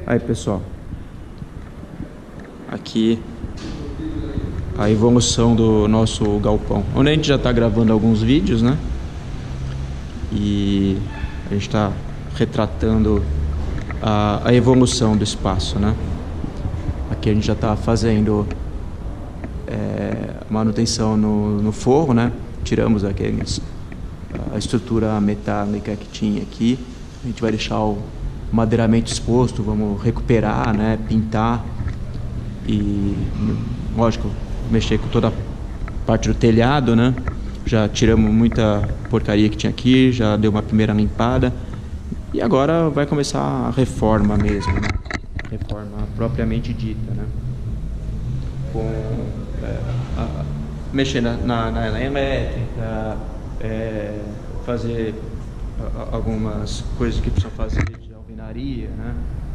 Aí, pessoal, aqui a evolução do nosso galpão, onde a gente já está gravando alguns vídeos, né? E a gente está retratando a evolução do espaço, né? Aqui a gente já está fazendo manutenção no forro, né? Tiramos a estrutura metálica que tinha aqui. A gente vai deixar o madeiramento exposto, vamos recuperar, né? Pintar e, lógico, mexer com toda a parte do telhado, né? Já tiramos muita porcaria que tinha aqui, já deu uma primeira limpada. E agora vai começar a reforma mesmo, né? Reforma propriamente dita, né? Com mexer na elétrica, fazer algumas coisas que precisam fazer de alvenaria, né?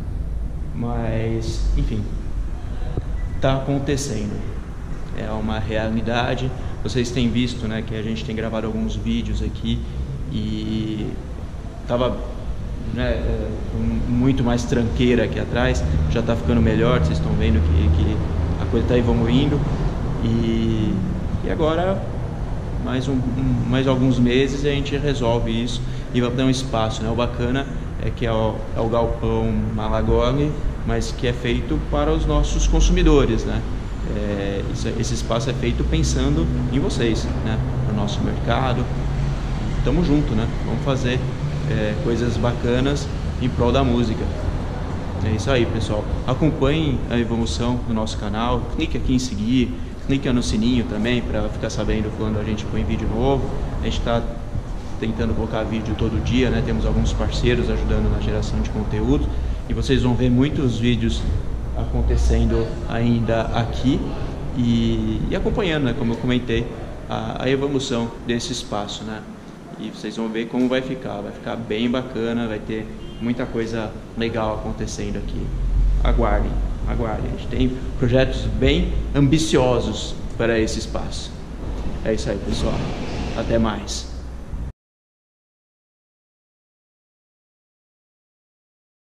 Mas, enfim, está acontecendo. É uma realidade. Vocês têm visto, né, que a gente tem gravado alguns vídeos aqui e estava, né, muito mais tranqueira aqui atrás. Já está ficando melhor, vocês estão vendo que a coisa está evoluindo. E agora, mais alguns meses, a gente resolve isso e vai dar um espaço, né? O bacana é que é o galpão Malagoli, mas que é feito para os nossos consumidores, né? Esse espaço é feito pensando em vocês, né? No nosso mercado. Tamo junto, né? Vamos fazer coisas bacanas em prol da música. É isso aí, pessoal. Acompanhem a evolução do nosso canal. Clique aqui em seguir. Clique no sininho também para ficar sabendo quando a gente põe vídeo novo. A gente está tentando colocar vídeo todo dia, né? Temos alguns parceiros ajudando na geração de conteúdo. E vocês vão ver muitos vídeos acontecendo ainda aqui e acompanhando, né, como eu comentei, a evolução desse espaço, né? E vocês vão ver como vai ficar bem bacana, vai ter muita coisa legal acontecendo aqui. Aguardem, a gente tem projetos bem ambiciosos para esse espaço. É isso aí, pessoal, até mais.